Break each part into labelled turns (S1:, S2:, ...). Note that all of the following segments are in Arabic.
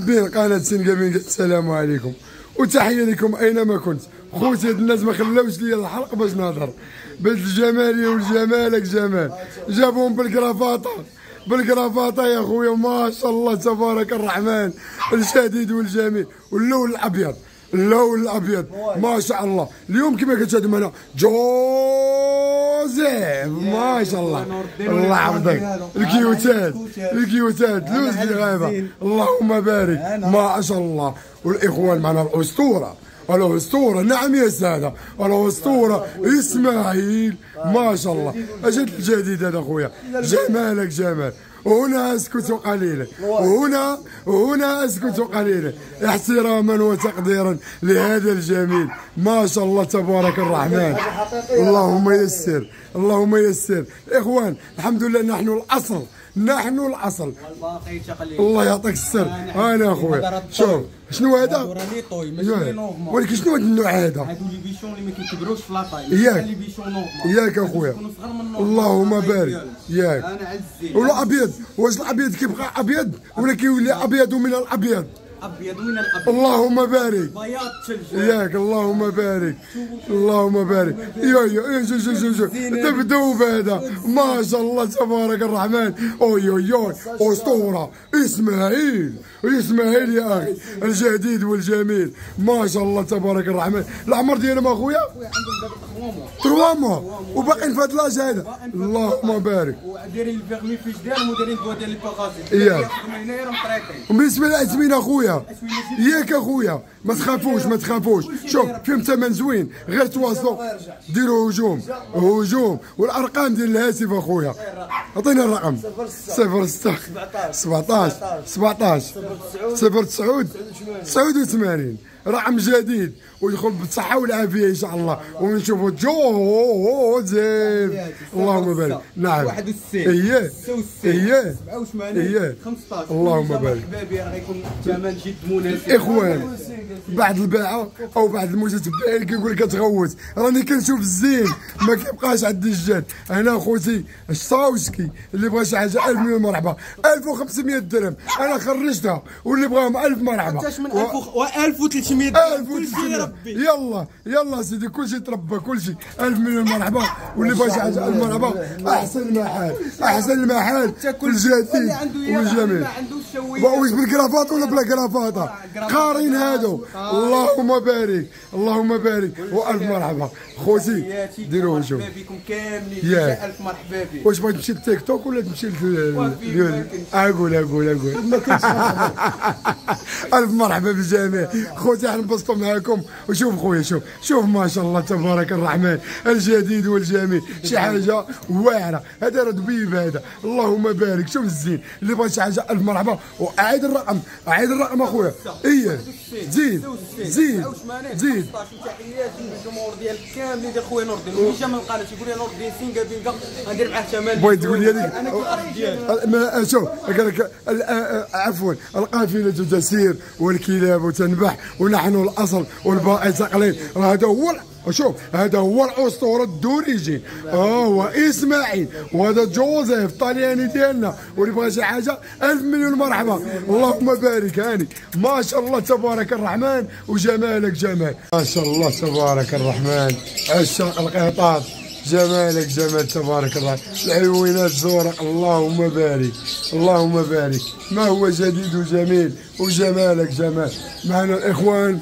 S1: بين قناة سينجامين. السلام عليكم وتحية لكم أينما كنت. خوتي هاد الناس ما خلاوش لي الحلق باش نهضر. بنت الجمالي والجمالك جمال جابوهم بالكرافاطة يا خويا ما شاء الله تبارك الرحمن الجديد والجميل واللون الأبيض ما شاء الله. اليوم كما كتشاهدوا معنا جوزيف ما شاء الله الله يحفظك. الكيوتات لوز الغابة اللهم بارك ما شاء الله. والإخوان معنا الأسطورة نعم يا سادة الأسطورة إسماعيل ما شاء الله. أجد الجديد هذا خويا جمالك جمال. وهنا أسكت قليلا وهنا أسكت قليلا احتراما وتقديرا لهذا الجميل ما شاء الله تبارك الرحمن. اللهم يسر إخوان. الحمد لله نحن الأصل الله يعطيك السر. أنا أخويا شوف شنو هذا ولكن شنو هذا النوع هذا؟
S2: هادو لي بيشون اللي ما كيكبروش في لاطاي
S1: ياك اخويا اللهم بارك ياك. ولا ابيض واش الابيض كيبقى ابيض ولا كيولي ابيض من الابيض؟ اللهم بارك
S2: بياض ثلج
S1: ياك اللهم بارك يا شوف دبدوب هذا ما شاء الله تبارك الرحمن. اوي اسطوره اسماعيل يا اخي الجديد والجميل ما شاء الله تبارك الرحمن. العمر ديالهم اخويا 3 موا وباقيين في هذا لاج هذا اللهم بارك.
S2: ودايرين الفيرمي فيش ديالهم ودايرين الدواء ديال الباغازي
S1: ياك. وبالنسبه للاسمين اخويا ياك اخويا ما تخافوش شوف فيهم ثمن زوين غير تواصلوا ديروا هجوم. والارقام ديال الهاتف اخويا عطينا الرقم 06 17 89 رقم جديد ويدخل بالصحة والعافية إن شاء الله ونشوفوا جوزيف اللهم بارك. نعم
S2: 61
S1: إيه
S2: 87 15
S1: اللهم بارك.
S2: حبابي راه غيكون ثمن جد مناسب.
S1: إخوان بعد الباعة أو بعد المتتبعين كيقول لك تغوت راني كنشوف الزين ما كيبقاش عند الجد. أنا خوتي الشاوسكي اللي بغى شي حاجة 1000 مليون مرحبا 1500 درهم أنا خرجتها واللي بغاهم 1000 مرحبا
S2: حتى من 1300
S1: يلا سيدي كلشي تربى كلشي 1000 مليون مرحبا واللي بغى شي حاجه 1000 مرحبا. احسن المحال الجديد والجميل. واش بالكرافات ولا بلا كرافاطه قارين هادو اللهم بارك و1000 مرحبا خوتي ديروا شوف
S2: بكم كاملين 1000 مرحبا بك.
S1: واش بغيت تمشي للتيك توك ولا تمشي اقول 1000 مرحبا بالجميع خوتي. احنا نبسطوا معاكم وشوف خويا شوف ما شاء الله تبارك الرحمن الجديد والجميل شي حاجه واعره. هذا راه دبيب هذا اللهم بارك. شوف الزين اللي بغى شي حاجه 1000 مرحبا. واعيد الرقم اخويا ايه زيد
S2: تحياتي للجمهور ديالك كاملين ديال خويا نور الدين اللي جا من القناه تيقول لي نور الدين سينكا بينكا غندير معاه ثمن.
S1: بغيت تقول لي هذيك
S2: انا كنت ديالك
S1: شوف قال لك عفوا القافله تسير والكلاب تنبح ونحن الاصل والباقي تقليد. هذا هو الاسطوره الدوريجين هو اسماعيل وهذا جوزيف طلياني ديالنا واللي بغى شي حاجه 1000 مليون مرحبا. اللهم بارك هاني ما شاء الله تبارك الرحمن وجمالك جمال ما شاء الله تبارك الرحمن. عشاق القيطات جمالك جمال تبارك الله. العيوينات زورق اللهم بارك ما هو جديد وجميل وجمالك جمال. معنا الاخوان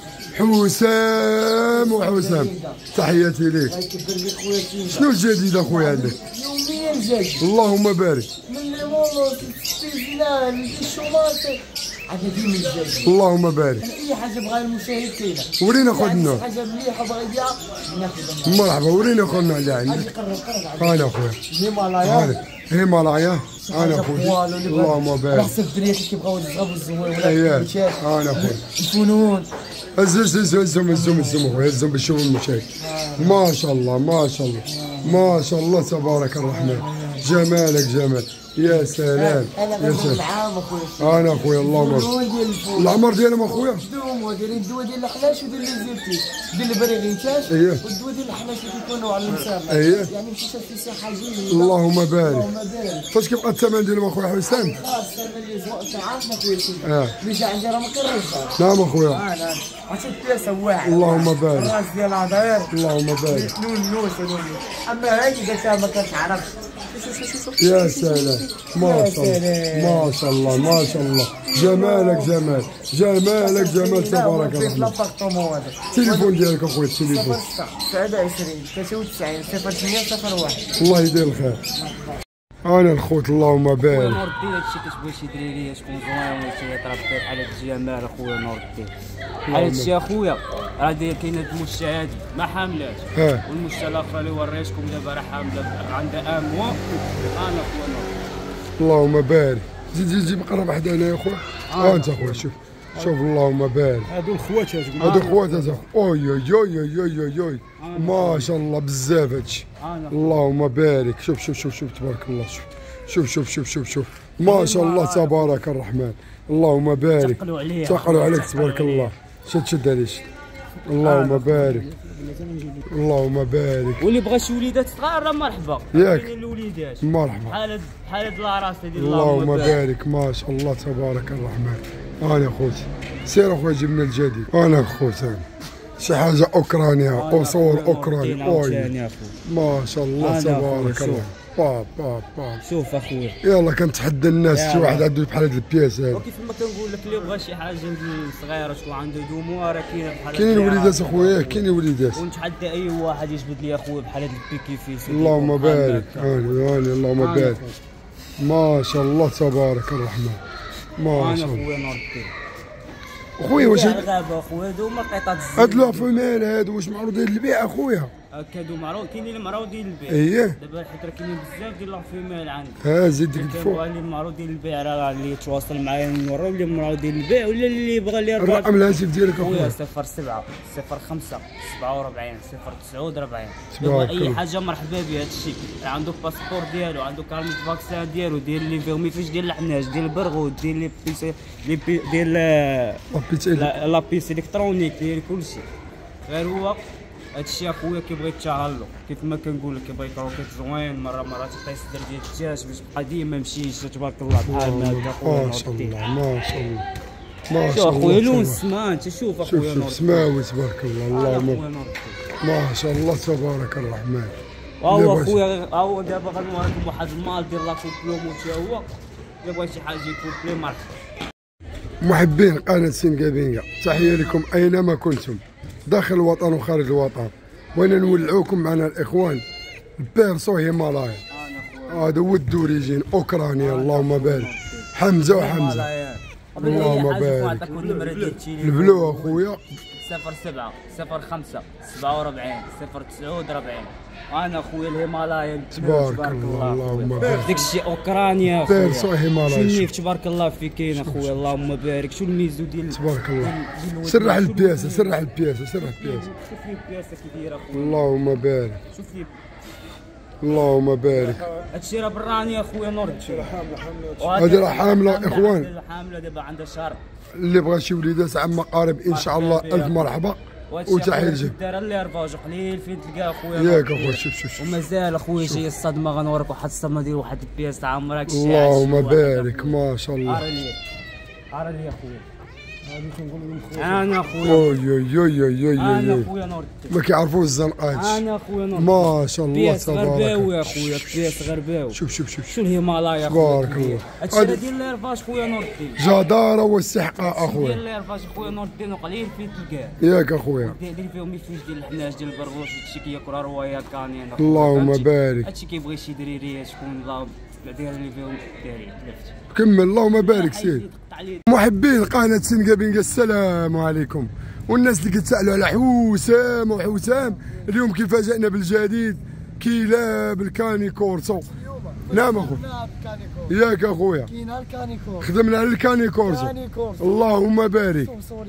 S1: حسام تحياتي ليك. شنو الجديد اخويا عندك؟
S3: يوميا جديد
S1: اللهم بارك
S3: من المولوس السيزنان الشوماطي هذا ديما جديد
S1: اللهم بارك.
S3: اي حاجه بغا المشاهد كاينه.
S1: ورينا خذ النوع
S3: حاجه مليحه بغا يبيعها ناخذها.
S1: مرحبا ورينا خذ النوع اللي عندك. انا اخويا هيمالايا انا اخويا اللهم بارك.
S3: حسب الدريات اللي كيبغاو يزغبوا الزوين ولا
S1: اييه انا اخويا
S3: الفنون
S1: الزم اخويا الزم باش يشوفوا المشاهد. ما شاء الله تبارك الرحمن جمالك جمال. يا سلام
S3: انا
S1: يا
S3: غنقول
S1: سلام.
S3: العام اخويا.
S1: انا اخويا اللهم
S3: الدواء ديال الفول.
S1: العمر ديالهم اخويا.
S3: دايرين الدواء ديال الحلاش وديال الزيتي ديال البريغيتاش.
S1: اييه.
S3: والدواء ديال الحلاش اللي كيكونوا على المسامح.
S1: اييه.
S3: يعني مشيت في صحه جيده.
S1: اللهم بارك.
S3: اللهم بارك.
S1: فاش كيبقى الثمن ديالهم اخويا حسام؟
S3: خاص اللي تعرفنا خويا
S1: اه.
S3: اللي جا عندي راه ما كنرجعش.
S1: نعم اخويا.
S3: نعم. عرفتي البياسه واحد.
S1: اللهم بارك.
S3: الراس ديال العذير.
S1: اللهم بارك.
S3: نون. اما هذه درتها ما كنعرفش.
S1: يا سلام ما شاء الله ما شاء الله ما شاء الله. جمالك جمال جمالك جمال تبارك الرحمن.
S3: لابارتمون هذا.
S1: التليفون ديالك اخويا التليفون.
S3: 29 93 08 01.
S1: الله يدير الخير. انا الخوت اللهم
S2: خويا
S1: بارك.
S2: نور الدين هادشي كتبغي شي دريريه تكون زوينه وشي يطرب فيها بحال هاد الجمال اخويا نور الدين. بحال هادشي اخويا راه كاين هاد المشا هادي ما حاملاش. والمشا الاخر اللي وريتكم دابا راه حامله عندها ان موا. انا خويا نور.
S1: اللهم بارك. زيد قرب حدا هنا يا خويا. انت اخويا شوف اللهم بارك.
S4: هادو الخوات
S1: هادو خوات اوي اوي اوي اوي اوي ما شاء الله بزاف هادشي. اللهم بارك. شوف تبارك الله. شوف ما شاء الله تبارك الرحمن. اللهم بارك. تقلوا عليك تبارك الله. شد عليك. اللهم بارك. اللهم بارك.
S2: واللي بغى شي وليدات صغار راه مرحبا.
S1: ياك.
S2: كاينين الوليدات.
S1: مرحبا.
S2: بحال هاد العراس ديال
S1: اللهم بارك. ما شاء الله تبارك الرحمن. انا خوتي سير اخويا جبنا الجديد. انا خوتي شي حاجه اوكرانيا اصول اوكراني. اوي ما شاء الله تبارك الله. با
S2: شوف اخويا
S1: يلا كنتحدى الناس شي واحد عنده بحال هاد البياس هادي.
S2: وكيف ما كنقول لك اللي بغى شي حاجه صغيره شكون عنده دومو راه كاينه بحال
S1: كاينين وليدات اخويا كاينين وليدات.
S2: ونتحدى اي واحد يجبد لي اخويا بحال هاد البيكي فيس.
S1: اللهم بارك. هاني اللهم بارك. ما شاء الله تبارك الرحمن. ما شاء الله.
S2: خويا نور الدين
S1: اخويا واش
S2: الغابه اخويا هادو هما قطعه الزين.
S1: هاد لو فيميل هادو واش معروضين للبيع اخويا؟
S2: هادو معروض كاينين اللي معروضين للبيع.
S1: اييه
S2: دابا حيت راه كاينين بزاف ديال لا فيميل عندي.
S1: زيد ديك الفوق.
S2: كاين اللي معروضين للبيع راه اللي يتواصل معايا نورو اللي معروضين للبيع ولا اللي يبغى اللي
S1: الرقم الهاتف ديالك
S2: خويا
S1: اخويا
S2: 07 05 47 049.
S1: تبارك
S2: اي
S1: الله.
S2: حاجه مرحبا بها هادشي. عنده باسبور ديالو عنده كارنيت فاكسان ديالو ديال لي فيرميفيش ديال الحناج ديال البرغوث ديال لي بيسي ديال لابيس الكترونيك ديال كلشي. غير هو هادشي اخويا كيبغي يتشهرلو كيف ما كنقول لك كيبغي كروكيت زوين مرات يبقى يصدر ديال الدجاج باش يبقى ديما مشيش تبارك الله بحال هكا اخويا.
S1: ما شاء الله ما شاء الله ما
S2: شوف
S1: شاء الله.
S2: اخويا لون السما انت شوف اخويا نور.
S1: شوف سماوي تبارك الله. اللهم
S2: اخويا نور.
S1: ما شاء الله تبارك الرحمن.
S2: هو اخويا هو دابا غنوريكم واحد المال ديال لا كومبلومون حتى هو الا بغى شي حاجه يكون بلي مرحبا.
S1: محبين قناه سينغابينغا تحيه لكم اينما كنتم داخل الوطن وخارج الوطن. بغينا نولعوكم معنا الاخوان البيرسو هيمالايا. هذا هو الدوريجين اوكرانيا. اللهم بارك. حمزه وحمزه. اللهم بارك. البلو اخويا
S2: 07 05 47 049. انا اخويا الهيمالايا
S1: تبارك الله. اللهم بارك.
S2: داكشي اوكرانيا اخويا.
S1: بيرسو هيمالايا.
S2: شو النيف تبارك الله فيك كاين اخويا. اللهم بارك. شو الميزو ديال
S1: تبارك الله. سرح البياسه سرح البياسه.
S2: شوف لي البياسه كي دايره اخويا.
S1: اللهم بارك.
S2: شوف لي
S1: اللهم بارك.
S2: هادشي راه براني اخويا نور.
S1: هادي راه حامله اخوان.
S2: حامله دابا عندها شهر.
S1: اللي بغى شي وليدات عم قارب ان شاء الله الف مرحبا وتحيه الجميع.
S2: دار اللي رفاج قليل فين تلقى اخويا.
S1: ياك اخويا شوف
S2: ومازال اخويا جاي الصدمه غنوريك واحد الصدمه ديال واحد البياس تاع عمرك.
S1: اللهم بارك ما شاء الله.
S2: ارى لي اخويا انا اخويا.
S1: اوي
S2: انا اخويا نور الدين
S1: ما كيعرفوش الزنقه هادشي.
S2: انا اخويا نور
S1: ما شاء الله
S2: بياس
S1: تبارك.
S2: غرباوي اخويا بياس غرباوي.
S1: شوف
S2: شو الهيمالايا
S1: تبارك الله.
S2: هادشي ديال الليرفاج خويا نور الدين.
S1: جداره واستحقاق
S2: ديال
S1: اخويا.
S2: الليرفاج خويا نور الدين وقليل فين تلقاه.
S1: ياك اخويا.
S2: ديال فيهم يفوج ديال الحناج ديال البرغوث هادشي كياكل روايه كانين.
S1: اللهم بارك.
S2: هادشي كيبغي شي دريريه شكون الله داير اللي فيهم داري لفت.
S1: كمل. اللهم بارك سيدي. محبين قناه سينغابينغا السلام عليكم. والناس اللي كيتسالوا على حوسام وحوسام اليوم كيفاجئنا بالجديد كلاب الكاني كورسو. نعم اخويا. ياك اخويا.
S3: كاين الكاني كورسو.
S1: خدمنا على الكاني كورسو. اللهم بارك.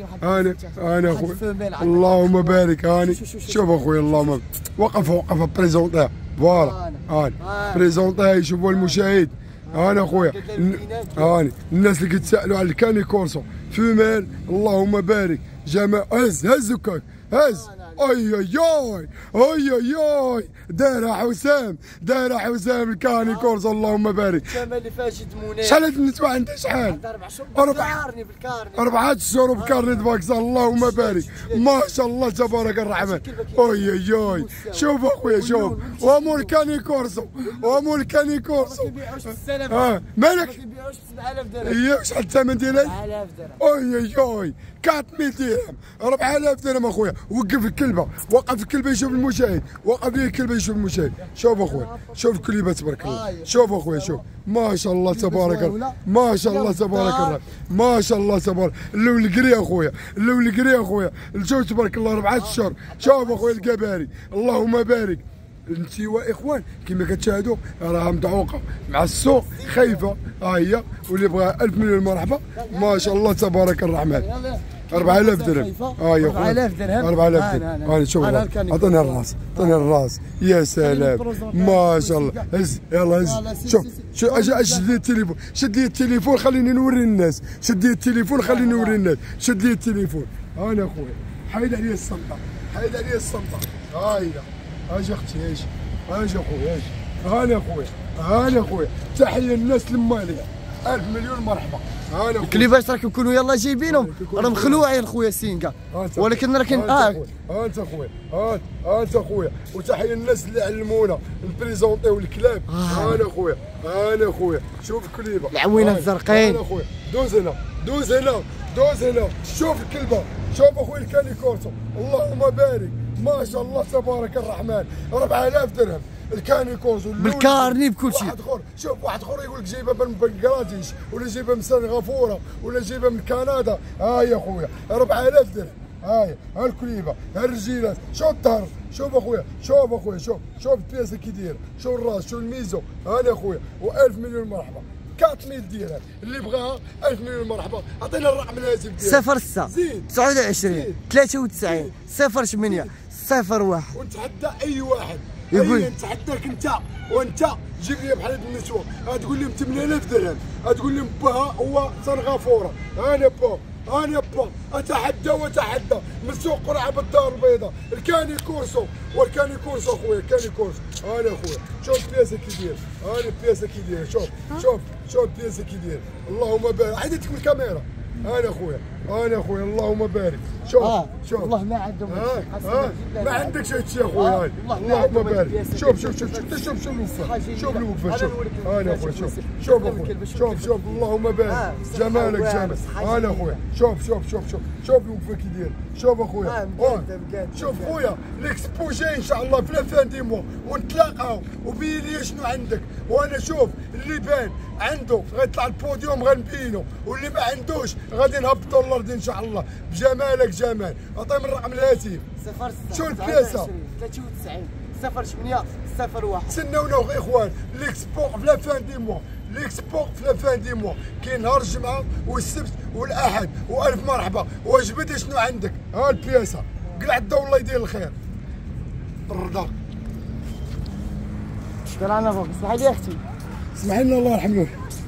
S1: انا اخويا. اللهم بارك. هاني شوف اخويا. اللهم وقف بريزونطير فوالا هاني بريزونطيه يشوفوا المشاهد. انا اخويا هاني الناس اللي كيتسالوا على الكاني كورسو فيميل اللهم بارك جمال. هز وكاك هز. اي اي اي اي اي اي دايره حسام دايره حسام الكاني كورسو اللهم بارك.
S3: السما اللي فيها شي دمونات.
S1: شحال هاد النسوة عندها شحال؟ 4 شهور بكارني فاكسان اللهم بارك ما شاء الله تبارك الرحمن. اي اي اي شوف اخويا شوف وامور كاني كورسو وامور كاني كورسو. مالك؟
S3: ما كيبيعوش ب 7000 درهم.
S1: اييه شحال الثمن ديالها؟
S3: 7000 درهم.
S1: اي اي اي 4000 درهم 4000 درهم اخويا. وقف الكلبه وقف الكلبه يشوف المشاهد وقف لي الكلبه يشوف المشاهد. شوف اخويا شوف الكلبه تبارك الله. شوف اخويا شوف ما شاء الله تبارك الله ما شاء الله تبارك الله ما شاء الله تبارك. اللون القري اخويا اللون القري اخويا الجو تبارك الله 4 اشهر. شوف اخويا الكباري اللهم بارك. الانتواء اخوان كما كتشاهدوا راها مدعوقه مع السوق خايفه. ها هي واللي بغى 1000 مليون مرحبا ما شاء الله تبارك الرحمن. 4000 درهم. يا
S3: 4000 درهم
S1: 4000 درهم. هاني شوف عطيني الراس عطيني الراس يا سلام ما شاء الله. هز يلا هز شوف شد لي التليفون شد لي التليفون خليني نوري الناس شد لي التليفون خليني نوري الناس شد لي التليفون. انا اخويا حيد عليا الصمته حيد عليا الصمته. ها هي اجي اختي اجي اجي اخويا اجي. انا اخويا انا اخويا تحيه الناس الماليه 1000 مليون مرحبا. انا
S3: الكليبات راكم كونوا يلا جايبينهم راهم مخلوعين خويا سينكا ولكن راكن
S1: انت اخويا انت اخويا وتحيه الناس اللي علمونا نبريزونطيو الكلاب. انا اخويا انا اخويا شوف الكليبه
S3: العوينه الزرقين.
S1: انا اخويا دوز هنا دوز هنا دوز هنا شوف الكلبه شوف اخويا الكاني كورسو اللهم بارك ما شاء الله تبارك الرحمن. 4000 درهم الكاني كورسو
S3: بالكارني بكل شيء.
S1: واحد اخر شوف واحد اخر يقول لك جايبها من بنغلاديش ولا جايبها من سنغافوره ولا جايبها من كندا. ها يا اخويا 4000 درهم. هاي ها الكليبه ها الرجيلات شوف الظهر شوف اخويا شوف اخويا شوف البياسه كي داير شوف الراس شوف الميزو. انا اخويا و1000 مليون مرحبا 4000 درهم اللي بغاها 1000 مليون مرحبا. عطينا الرقم الهاتف ديالك
S3: 06 29 93 08 01
S1: ونتحدى اي واحد
S3: يقول
S1: نتحداك انت وانت جيب لي بحال هاد النسوه تقول لهم 8000 درهم تقول لهم باها هو سنغافوره. انا با انا با اتحدى واتحدى من سوق قرعه بالدار البيضاء الكاني كورسو والكاني كورسو اخويا الكاني كورسو. انا اخويا شوف البياسه كي داير انا البياسه كي داير شوف البياسه كي داير اللهم بارك. عيدتك من الكاميرا. انا اخويا اللهم بارك. شوف
S3: والله ما عندهم
S1: ما عندكش هادشي اخويا. اللهم بارك. شوف الوقفه شوف الوقفه شوف. انا اخويا شوف اخويا شوف اللهم بارك جمالك جمال. انا اخويا شوف الوقفه كي داير شوف اخويا. شوف خويا ليكسبو جاي ان شاء الله في لافان دي موا ونتلاقاو وبين لي شنو عندك. وانا شوف اللي بان عنده غيطلع البوديوم غنبينو واللي ما عندوش غادي نهبطوا الارض ان شاء الله بجمالك جمال. عطيهم الرقم الهاتف
S3: 06
S1: شو البياسه
S3: 93 08 01.
S1: تسناونا اخوان ليكسبو في لافان دي موا ليكسبو في لافان دي موا كاين نهار الجمعه والسبت والاحد والف مرحبا. وجبتي شنو عندك؟ ها البياسه قلع الضو الله يدير الخير. الرضا
S3: طلعنا فوق. اسمحي لي اختي
S1: اسمحي لنا الله يرحم نوح.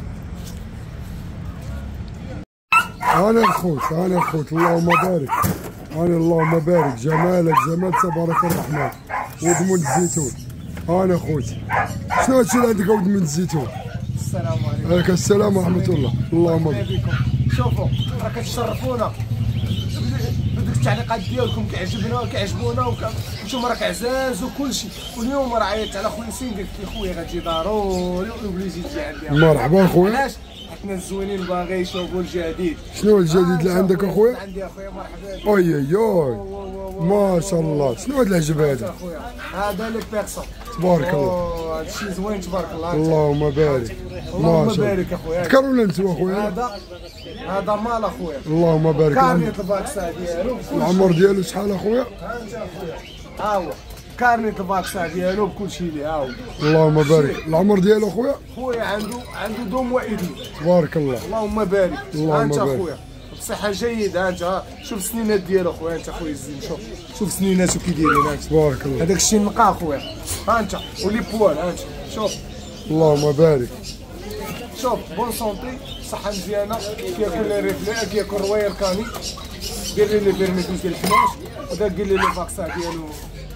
S1: انا الخوت اللهم بارك. اللهم بارك جمالك جمال تبارك الرحمن. ودمون الزيتون انا خوتي شنو هادشي اللي عندك ودمون الزيتون؟
S3: السلام عليكم.
S1: عليكم السلام ورحمه الله. اللهم بارك.
S3: شوفوا راه كتشرفونا بدك التعليقات ديالكم كيعجبونا وانتم راك عزاز وكلشي. واليوم راه عيطت على خويا سين قلت لي خويا غتجي ضروري اوبليجي تجي عندي.
S1: مرحبا خويا.
S3: علاش؟ حنا الزوينين باغي يشوفوا الجديد.
S1: شنو الجديد اللي عندك اخويا؟
S3: عندي اخويا مرحبا.
S1: اي ما شاء الله. شنو هذا العجب هذا؟
S3: هذا لك بيرسون
S1: تبارك الله.
S3: هادشي زوين تبارك الله.
S1: اللهم بارك.
S3: اللهم بارك اخويا.
S1: ذكرونا انتو اخويا.
S3: هذا مال اخويا.
S1: اللهم بارك.
S3: كارنيت الفاكسا ديالو
S1: العمر ديالو شحال اخويا؟
S3: ها انت اخويا ها هو كارنيت الفاكسا ديالو بكلشي اللي ها هو.
S1: اللهم بارك. العمر ديالو خويا
S3: عنده دوم وابن.
S1: تبارك الله.
S3: اللهم بارك.
S1: اللهم
S3: انت
S1: بارك.
S3: اخويا بصحه جيده. انت شوف السنينات ديالو اخويا، انت اخويا الزين، شوف سنيناتو كي دايرين. انت
S1: تبارك الله.
S3: هذاك الشيء نقى اخويا. ها انت ولي بوال. ها انت شوف
S1: اللهم بارك.
S3: شوف بون سونتي، صحه مزيانه، كياكل لي ريفلي، كياكل رواير كاني، دير لي فيرميتوس ديال الحماش، هذا قال لي فاكسان ديالو.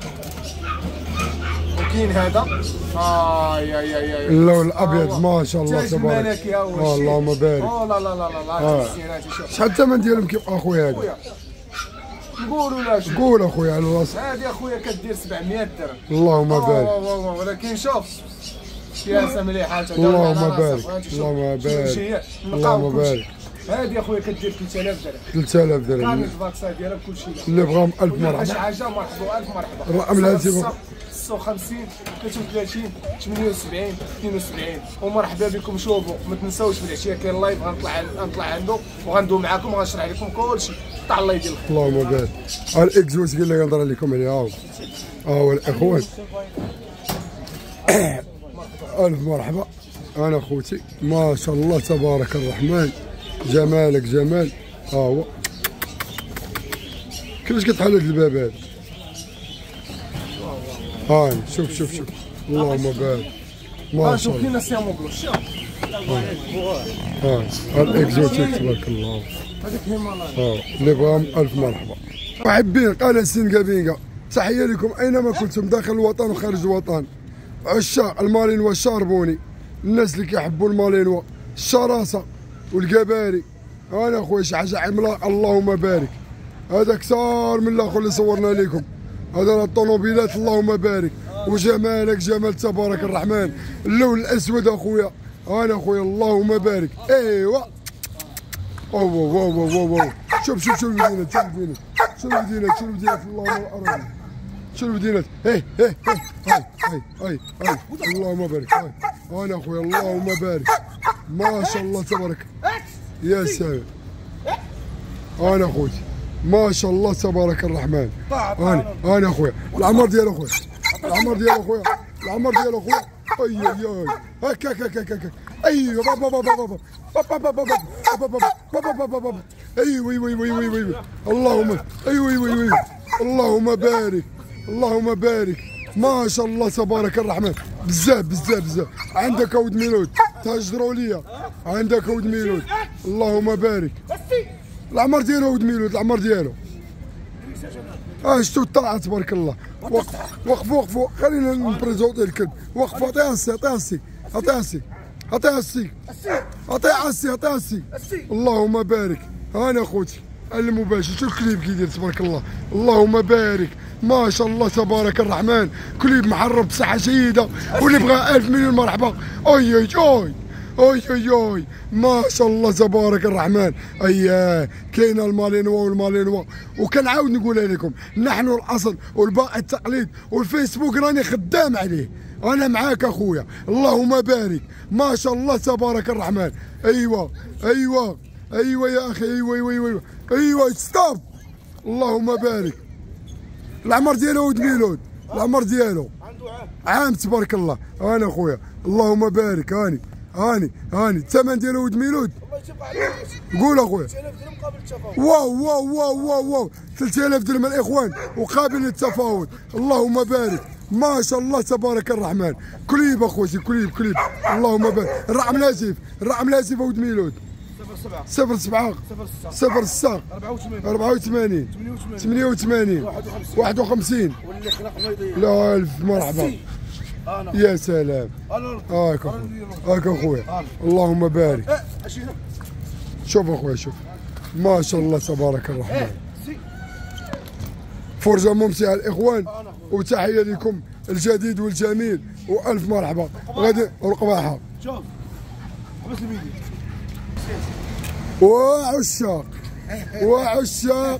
S3: وكاين هذا اي
S1: اللون الابيض ما شاء الله تبارك. اللهم بارك.
S3: لا لا لا لا
S1: شحال الثمن ديالهم كيبقى اخويا هذا؟
S3: نقولوا لا شوف.
S1: قول اخويا على الوصف.
S3: هذه اخويا كدير 700 درهم.
S1: اللهم بارك.
S3: ولكن شوف سياسه مليحه.
S1: اللهم بارك. اللهم بارك. اللهم بارك.
S3: هذه اخويا كدير 3000 درهم.
S1: 3000 درهم.
S3: كامل الفاكسان ديالها بكل شيء.
S1: اللي بغاهم 1000 مرحبا.
S3: شي حاجه مرحبا، 1000 مرحبا.
S1: الرقم الهاتف
S3: 56 33 78 72. ومرحبا بكم. شوفوا ما تنساوش في العشيه كاين لايف غنطلع عنده وغندوي معكم وغنشرح لكم كلشي تاع الله يدير الخير.
S1: اللهم بارك. الاكزوس قال لي نهضر لكم عليها. هو الاخوان. الف مرحبا. انا خوتي ما شاء الله تبارك الرحمن. جمالك جمال. هو كيفاش كتحل هاد الباب هذا؟ هاي شوف اللهم بارك ما شاء الله.
S3: كاين سيامو بلوش.
S1: الاكزوتيك تبارك الله.
S3: هذيك هيمالايا.
S1: اللي بغاهم الف مرحبا. محبين قناه سينغا بينغا، تحيه لكم اينما كنتم داخل الوطن وخارج الوطن. عشاق المالينوا الشاربوني، الناس اللي كيحبوا المالينوا، الشراسه والكباري. انا خويا شي حاجه عملاقه. اللهم بارك. هذا كثار من الاخر اللي صورنا لكم. هذا الطوموبيلات. اللهم بارك. وجمالك جمال تبارك الرحمن. اللون الاسود اخويا. انا اخويا اللهم بارك. ايوا واو شوف المدينه. شوف المدينه اللهم الارض. شوف المدينه. هاي اللهم بارك. انا اخويا اللهم بارك ما شاء الله تبارك. يا سلام. انا اخوتي ما شاء الله تبارك الرحمن. انا اخويا العمر ديال اخويا. اي هكا ايوه بابا ايوه اللهم ايوه اللهم بارك ما شاء الله تبارك الرحمن. بزاف. عندك ود ميلود تهجروا ليا. عندك ود ميلود. اللهم بارك. العمر ديالو ود ميلود. العمر ديالو شتو الطلعه تبارك الله. وقفوا خلينا نبريزونطي الكلب. وقفوا. عطيه عسي. اللهم بارك. انا خوتي المباشر. شوف كليب كي يدير تبارك الله. اللهم بارك ما شاء الله تبارك الرحمن. كليب محرب بصحه جيده. واللي بغى 1000 مليون مرحبا. اوي ما شاء الله تبارك الرحمن. كاينه المالينوا وكنعاود نقولها لكم، نحن الاصل والباقي التقليد. والفيسبوك راني خدام عليه. انا معاك اخويا. اللهم بارك ما شاء الله تبارك الرحمن. ايوه يا اخي. ايوه ستوب. اللهم بارك. العمر ديالو ود ميلود. العمر ديالو عام تبارك الله. انا اخويا اللهم بارك. هاني الثمن ديالو ود ميلود. قول اخويا.
S3: 3000 درهم قابل للتفاوض.
S1: واو 3000 درهم الاخوان وقابل للتفاوض. اللهم بارك ما شاء الله تبارك الرحمن. كليب اخوتي كليب. اللهم بارك. الرقم الهاتف ود ميلود 07 06 84 88 51. لا الف مرحبا. يا سلام. هاك اخويا. اللهم بارك. شوف اخويا ما شاء الله تبارك الرحمن. فرجه ممتعه الاخوان وتحيه لكم الجديد والجميل والف مرحبا. غادي رقباحه.
S3: شوف حبس الفيديو.
S1: وعشاق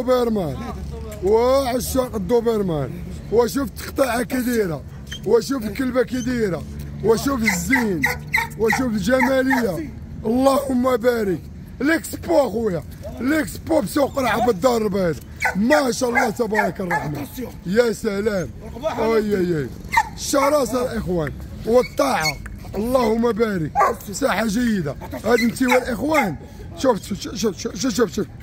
S1: الدوبرمان. وشوف التقطيعه كي دايره. وشوف الكلبه كي دايره. وشوف الزين. وشوف الجماليه. اللهم بارك. الاكسبو اخويا. الاكسبو بسوق رحب الدار البيض. ما شاء الله تبارك الرحمن. يا سلام. اي الشراسه الاخوان والطاعه. اللهم بارك. ساحه جيده. هذه انت والاخوان شوف شوف شوف شوف شوف شوف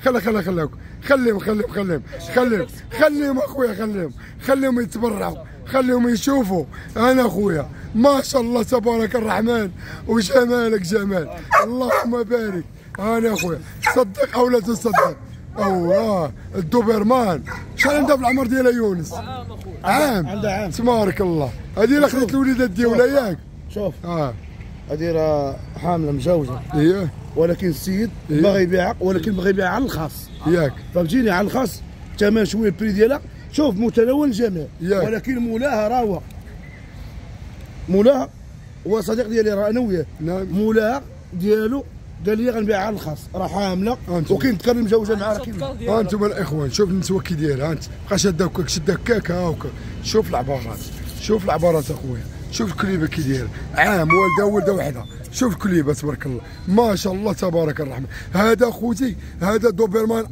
S1: خليهم اخويا خليهم يتبرعوا، خليهم يشوفوا. انا اخويا ما شاء الله تبارك الرحمن وجمالك جمال، اللهم بارك. انا اخويا صدق او لا تصدق. الدوبرمان شحال عندها في العمر ديالها يونس؟ عام
S4: عندها عام
S1: تبارك الله. هذه اللي خدت الوليدات ديالها ياك؟
S4: شوف هذه راه حامله مزوجه
S1: اييه،
S4: ولكن السيد باغي يبيعها، ولكن باغي يبيعها على الخاص
S1: ياك
S4: فهمتيني، على الخاص ثمن شويه البري ديالها شوف متناول الجميع، ولكن مولاها راه هو مولاها هو صديق ديالي راه انا وياه.
S1: نعم.
S4: مولاها ديالو قال لي غنبيعها على الخاص، راه حامله وكاين تكرم مزوجه معاه. راه
S1: انتم الاخوان شوف النسوه كي دايره، انت بقى شد هكاك هاكا. شوف العبارات اخويا، شوف الكليبه كي دايره، عام والده وحده. شوف الكليبه تبارك الله ما شاء الله تبارك الرحمن. هذا خوتي هذا دوبرمان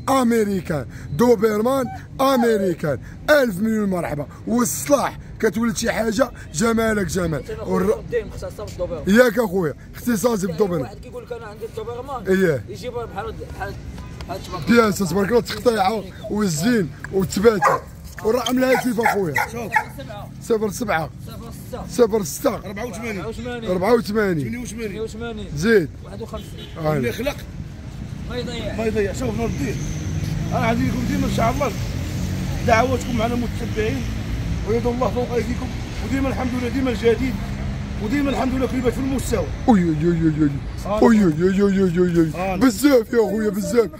S1: امريكان. 1000 مليون مرحبا. والصلاح كتولد شي حاجه جمالك جمال. ياك اخويا اختصاصي بالدوبرمان.
S5: واحد كيقول لك انا عندي الدوبرمان
S1: اييه
S5: يجيبها بحال
S1: بياسه تبارك الله تقطيعه والزين وتباتي. والرقم الهاتف اخويا 07 06 84
S5: 88
S1: زيد
S5: 51
S4: اللي خلق
S5: ما يضيع.
S4: شوف نور الدين انا غادي لكم ديما ان شاء الله دعواتكم على المتتبعين ويد الله فوق ايديكم، وديما الحمد لله ديما الجديد، وديما الحمد لله كليبات في المستوى.
S1: بزاف يا خويا بزاف.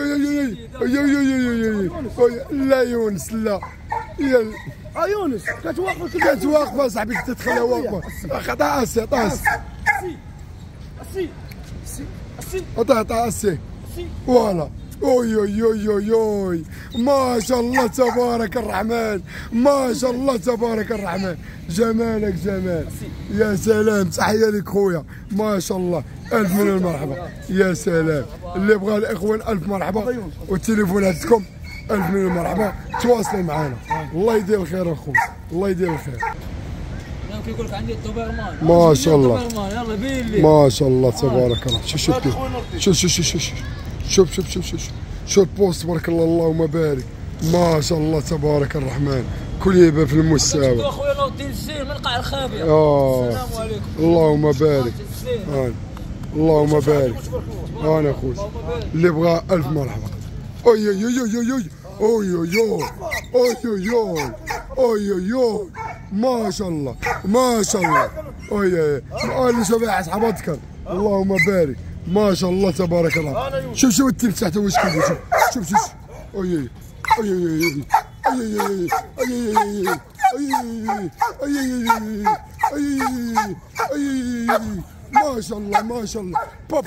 S1: لا يونس لا يا
S4: يونس
S1: كتواقف صاحبي كنت تخليها واقفه. طاس طاس فوالا. اوي ما شاء الله تبارك الرحمن، جمالك جمال. يا سلام تحيه لك خويا ما شاء الله. 1000 مليون مرحبا. يا سلام اللي بغى الاخوان 1000 مرحبا، وتليفوناتكم 1000 مليون مرحبا. تواصلوا معنا. الله يدير الخير اخويا، الله يدير الخير.
S5: كيقول لك عندي الدوبرمان
S1: ما شاء الله
S5: يلا بين لي
S1: ما شاء الله تبارك الله. شوف البوست تبارك الله، اللهم بارك ما شاء الله تبارك الرحمن. كليبه في المستوى.
S5: اخويا نور الدين السين من قاع الخابيه. السلام عليكم.
S1: اللهم بارك. اللهم بارك. انا اخوي اللي بغى 1000 مرحبا. اوي ما شاء الله اللي شبع اصحابك. اللهم بارك ما شاء الله تبارك الله. شوف التيب تحته واش كيدير. شوف ما شاء الله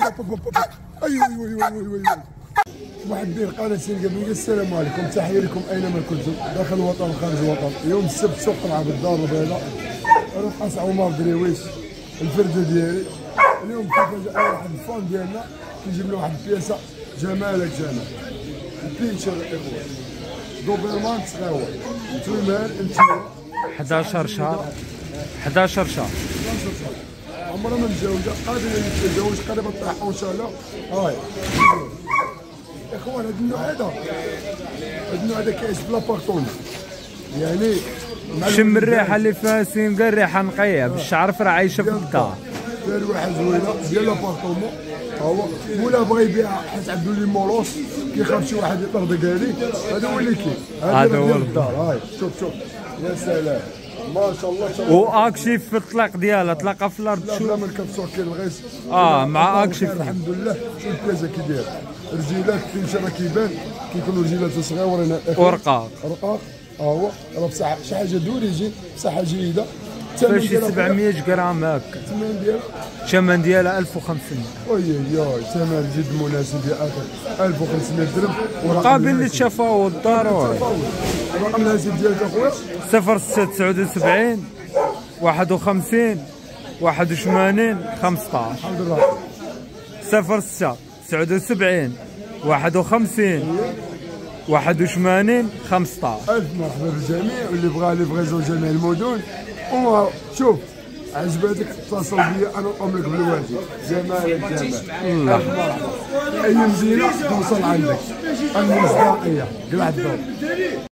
S1: محبي القناه سنقبيل، السلام عليكم، تحيه لكم اينما كنتم داخل الوطن وخارج الوطن. يوم السبت سوق قلعه بالدار البيضاء، رقص عمر دريويش الفرده ديالي. اليوم كيفاش واحد الفان ديالنا كيجيب لنا واحد البياسه جمالك جمال. البينشر الاخوان دوبرمان صغيور تمام انتما
S2: 11 شهر
S1: عمرها ما متزوجه، قادره تتزوج، قادره تطيح ان شاء الله. هاي اخوان هذا النوع كيعيش في لابارتون، يعني
S2: شم الريحه اللي فيها سينغا، الريحه نقيه باش عارف راه عايشه في الدار.
S1: دار واحد زوينه ديال لابارتومون. هو ولا بغى يبيعها حيت عنده لي مولوس كيخاف شي واحد يطرد عليه. هذا هو اللي كاين،
S2: هذا هو الدار.
S1: هاي شوف يا سلام ما شاء الله.
S2: واكشف في الطلاق ديالها، طلقه في الارض.
S1: شوف لا مركب سوكي الغيس
S2: مع اكشف
S1: الحمد لله. شوف الكازا كي داير رجيلات كيمشي راه كيبان كيكونوا رجيلات صغيورين
S2: ورقاق
S1: هو راه بصح شي حاجه دوريجين بصحه جيده.
S2: فاش 700 غرام هكا. الثمن ديالها 1500.
S1: ثمن جد مناسب يا اخي. 1500 درهم
S2: قابل للتفاوض ضروري.
S1: الرقم الهاتف ديالك اخويا
S2: 0679 51 81 15.
S1: الحمد لله.
S2: 0679 51 81 15.
S1: ألف مرحبا بالجميع واللي بغى ليفغيزون جميع المدن. شوف عجبتك اتصل بيا انا نقوم لك بالواجب. جمال الجمال. اي مزينه توصل عندك. المصداقيه قلع الضوء.